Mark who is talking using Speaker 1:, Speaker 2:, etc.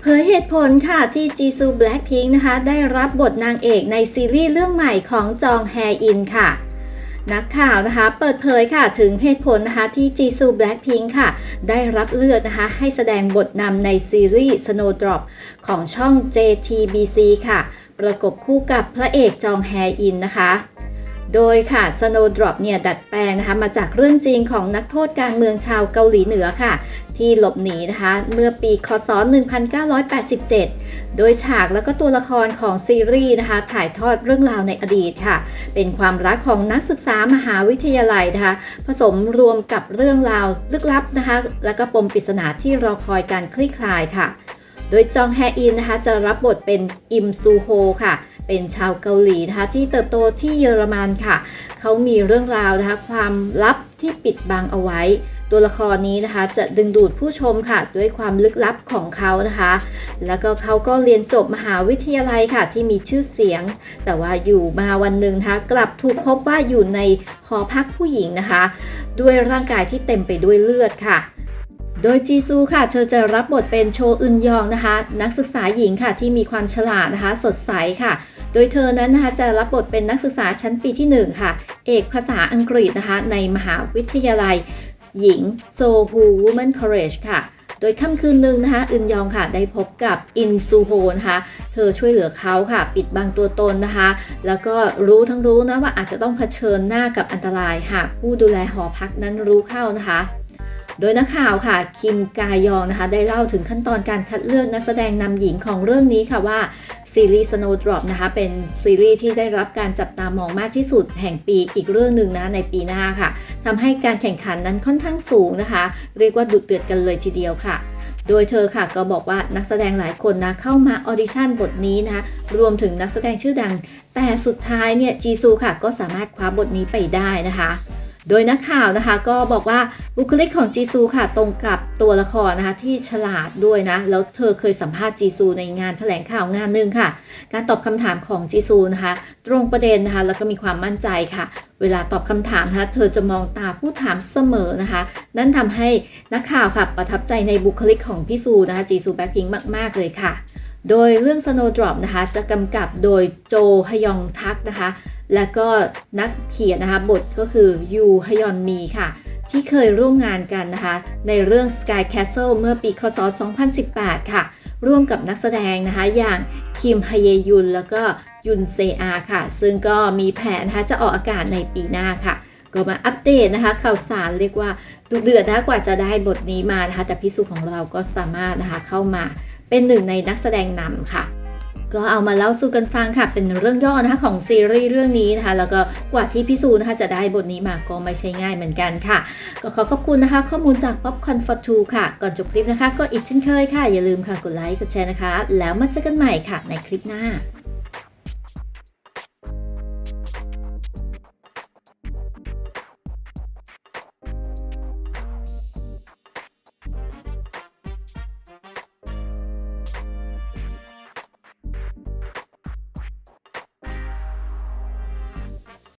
Speaker 1: ยเหตุผลค่ะที่จีซูแบล็คพิงค์นะคะได้รับบทนางเอกในซีรีส์เรื่องใหม่ของจองแฮอินค่ะนักข่าวนะคะเปิดเผยค่ะถึงเหตุผลนะคะที่จีซูแบล็คพิงค์ค่ะได้รับเลือกนะคะให้แสดงบทนำในซีรีส์ Snowdrop ของช่อง JTBC ค่ะประกบคู่กับพระเอกจองแฮอินนะคะโดยค่ะ Snowdrop เนี่ยดัดแปลงนะคะมาจากเรื่องจริงของนักโทษการเมืองชาวเกาหลีเหนือค่ะที่หลบหนีนะคะเมื่อปีคศ1987โดยฉากและก็ตัวละครของซีรีส์นะคะถ่ายทอดเรื่องราวในอดีตค่ะเป็นความรักของนักศึกษามหาวิทยาลัยนะคะผสมรวมกับเรื่องราวลึกลับนะคะและก็ปมปริศนาที่รอคอยการคลี่คลายค่ะโดยจองแฮอินนะคะจะรับบทเป็นอิมซูโฮค่ะเป็นชาวเกาหลีนะคะที่เติบโตที่เยอรมันค่ะเขามีเรื่องราวนะคะความลับที่ปิดบังเอาไว้ตัวละครนี้นะคะจะดึงดูดผู้ชมค่ะด้วยความลึกลับของเขานะคะแล้วก็เขาก็เรียนจบมหาวิทยาลัยค่ะที่มีชื่อเสียงแต่ว่าอยู่มาวันหนึ่งนะคะกลับถูกพบว่าอยู่ในหอพักผู้หญิงนะคะด้วยร่างกายที่เต็มไปด้วยเลือดค่ะโดยจีซูค่ะเธอจะรับบทเป็นโชอึนยองนะคะนักศึกษาหญิงค่ะที่มีความฉลาดนะคะสดใสค่ะโดยเธอนั้นนะคะจะรับบทเป็นนักศึกษาชั้นปีที่1ค่ะเอกภาษาอังกฤษนะคะในมหาวิทยาลัยหญิงโซฮูวูแมนคอลเลจค่ะโดยค่ำคืนหนึ่งนะคะอึนยองค่ะได้พบกับอินซูโฮนะคะเธอช่วยเหลือเขาค่ะปิดบังตัวตนนะคะแล้วก็รู้นะว่าอาจจะต้องเผชิญหน้ากับอันตรายหากผู้ดูแลหอพักนั้นรู้เข้านะคะโดยนักข่าวค่ะคิมกายองนะคะได้เล่าถึงขั้นตอนการคัดเลือกนักแสดงนำหญิงของเรื่องนี้ค่ะว่าซีรีส์ Snowdrop นะคะเป็นซีรีส์ที่ได้รับการจับตามองมากที่สุดแห่งปีอีกเรื่องหนึ่งนะในปีหน้าค่ะทำให้การแข่งขันนั้นค่อนข้างสูงนะคะเรียกว่าดุเดือดกันเลยทีเดียวค่ะโดยเธอค่ะก็บอกว่านักแสดงหลายคนนะเข้ามาออดิชั่นบทนี้นะคะรวมถึงนักแสดงชื่อดังแต่สุดท้ายเนี่ยจีซูค่ะก็สามารถคว้าบทนี้ไปได้นะคะโดยนักข่าวนะคะก็บอกว่าบุคลิกของจีซูค่ะตรงกับตัวละครนะคะที่ฉลาดด้วยนะแล้วเธอเคยสัมภาษณ์จีซูในงานแถลงข่าวงานหนึ่งค่ะการตอบคำถามของจีซูนะคะตรงประเด็นนะคะแล้วก็มีความมั่นใจค่ะเวลาตอบคำถามนะคะเธอจะมองตาผู้ถามเสมอนะคะนั่นทำให้นักข่าวค่ะประทับใจในบุคลิกของพี่ซูนะคะจีซูแบ็คพิงค์มากๆเลยค่ะโดยเรื่อง Snowdrop นะคะจะกำกับโดยโจฮยองทักนะคะและก็นักเขียนนะคะบทก็คือยูฮยอนมีค่ะที่เคยร่วมงานกันนะคะในเรื่อง Sky Castle เมื่อปีคศ2018ค่ะร่วมกับนักแสดงนะคะอย่างคิมฮเยยุนแล้วก็ยุนเซอาค่ะซึ่งก็มีแผนนะคะจะออกอากาศในปีหน้าค่ะก็มาอัปเดตนะคะข่าวสารเรียกว่าดุเดือดนะกว่าจะได้บทนี้มานะคะแต่พี่สุของเราก็สามารถนะคะเข้ามาเป็นหนึ่งในนักแสดงนำค่ะก็เอามาเล่าสู่กันฟังค่ะเป็นเรื่องย่อนะคะของซีรีส์เรื่องนี้นะคะแล้วก็กว่าที่พี่ซูนะคะจะได้บทนี้มาก็ไม่ใช่ง่ายเหมือนกันค่ะก็ขอบคุณนะคะข้อมูลจาก Popcorn for Two ค่ะก่อนจบคลิปนะคะก็อีกเช่นเคยค่ะอย่าลืมค่ะกดไลค์กดแชร์นะคะแล้วมาเจอกันใหม่ค่ะในคลิปหน้า